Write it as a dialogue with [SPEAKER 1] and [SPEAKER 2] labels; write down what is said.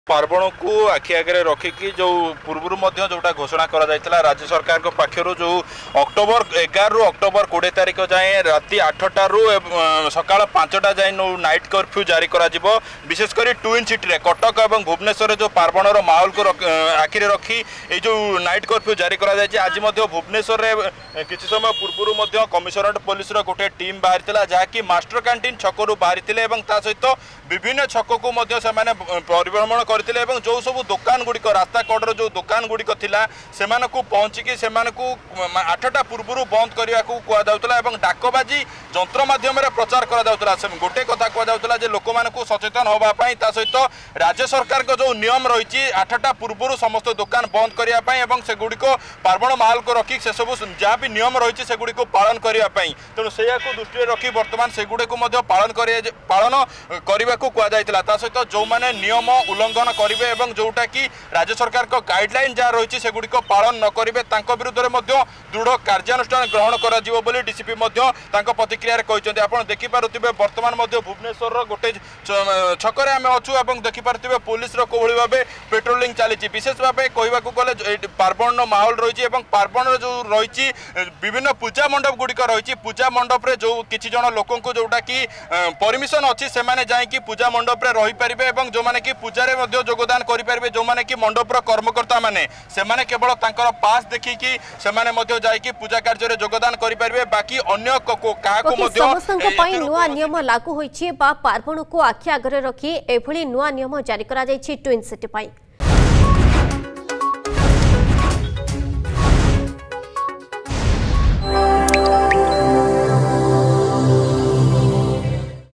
[SPEAKER 1] पार्वण को आखि आगे रखिकी जो पूर्व जोटा घोषणा करा राज्य सरकार को पाखर जो अक्टोबर 11 रु अक्टोबर 20 तारिख जाए राति 8टा रु सका 5टा जाए नाइट कर्फ्यू जारी करा जिवो। विशेषकर ट्विन सिटी कटक और भुवनेश्वर जो पार्वणर माहौल को आखि रखी ये जो नाइट कर्फ्यू जारी करा आज भुवनेश्वर किसी समय पूर्व कमिशनरेट पुलिस गोटे टीम बाहरी जहाँकि मास्टर कैंटीन छकू बाहरी सहित विभिन्न छक को परिभ्रमण करथिले एवं जो सब दुकान गुड़िक रास्ता कड़र जो दुकान गुड़िक थिला सेमान को पहुँचिकी से 8टा पूर्व बंद करने को कहुला एवं डाकबाजी जंत्र माध्यम प्रचार करा गोटे कथा कहुला लोक मानू सचेतन होगापाई सहित राज्य सरकार को जो नियम रही 8टा पूर्व समस्त दुकान बंद करने से गुड़िक पार्वण माहौल को रखी से सब जहाँ भी नियम रही से गुड़िक पालन करने तेणु से दृष्टि रखी बर्तमान से गुड़े पालन करने को कहुला सहित जो मैंने नियम उल्लंघन करेंगे एवं जोटा कि राज्य सरकार को गाइडलाइन जहाँ रही से गुड़िक पालन न करेंगे विरुद्ध में दृढ़ कार्यानुष्ठान ग्रहण कर डीसीपी प्रतिक्रिया कहते आप देखिपे बर्तमान भुवनेश्वर गोटे छक आम अच्छू देखिपे पुलिस कोहली भाव पेट्रोलिंग चली विशेष भाव कहवाक गले पार्वण माहौल रही पार्वण जो रही विभिन्न पूजा मंडप गुड़िक रही पूजा मंडप रे जो किसी जन लोक जोटा कि परमिशन अच्छी से जाकि पूजा मंडप रे रही पारे जो मैंने कि पूजारे योगदान करेंगे जो मैंने कि मंडपर कर्मकर्ता माने सेमाने केवल तांकर पास देखिकी सेमाने मध्य जाइकी पूजा कार्य रे योगदान करेंगे बाकी अन्य काहाको मध्य
[SPEAKER 2] समस्तक पई नुआ नियम लागू होइछि बा पार्वण को आखि आगरे रखी एभली नुआ नियम जारी करा जाइछि ट्विन सिटी पई।